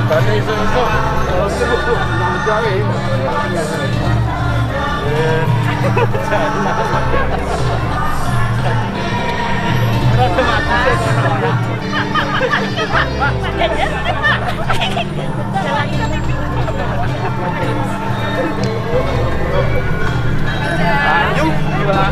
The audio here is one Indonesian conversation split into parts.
Tadi iso-iso sibuk nang gawe. Ayo, gila.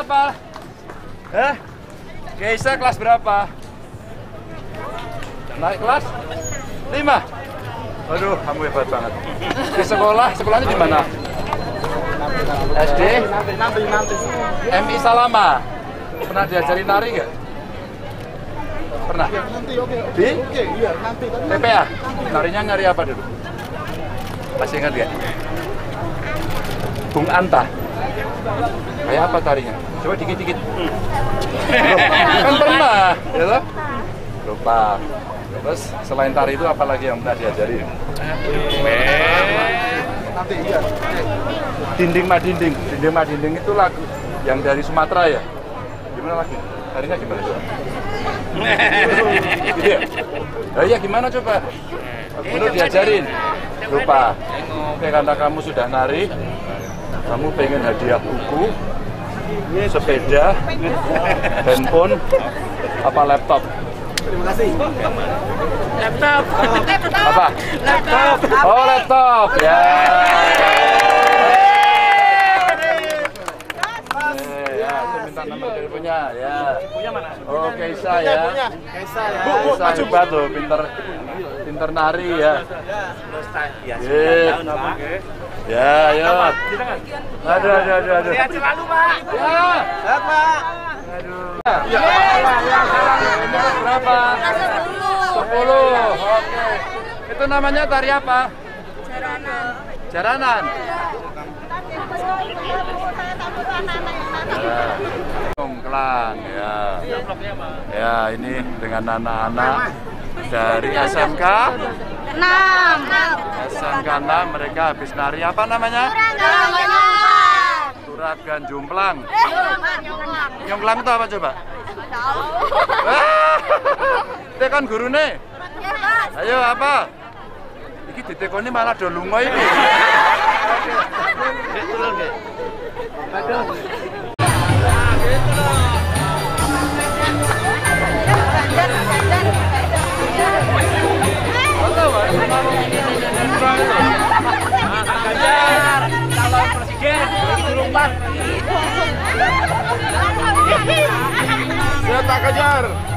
berapa? Geisha kelas berapa? Naik kelas? 5? Aduh, kamu hebat banget. Di sekolahnya di mana? SD? MI Salama. Pernah diajari nari nggak? Pernah? Di? TPA? Narinya nyari apa dulu? Masih ingat nggak? Bung Anta. Kayak apa tarinya? Coba dikit-dikit. Kan pernah, ya toh? Lupa. Terus selain tari itu apa lagi yang pernah diajari? Dinding Madinding. Dinding Madinding itu lagu yang dari Sumatera ya? Gimana lagi? Tarinya gimana coba? Iya. Ya gimana coba? Menurut diajarin? Lupa. Oke, karena kamu sudah nari, kamu pengen hadiah buku, sepeda, handphone, apa laptop? Terima kasih. Laptop. Apa? Laptop. Oh, laptop. Ya. Ya, saya minta nomor teleponnya. Ya. Punya mana? Oh, Geisha ya. Geisha ya. Geisha hebat tuh, pinter nari ya. Ya, Ya, ayo. Aduh. Sehat selalu, Pak. Ya. Sehat, Pak. Aduh. Umur berapa? 10. Oke. Itu namanya tari apa? Jaranan. Ya. Ongklang ya. Ya, ini dengan anak-anak dari SMK 6 mereka habis nari apa namanya? Surat Ganjumplang. Nyongklang itu apa coba? Tekan gurune. Ayo apa? Iki ditekoni malah do lunga iki. Calon presiden 2024. Saya tak kejar.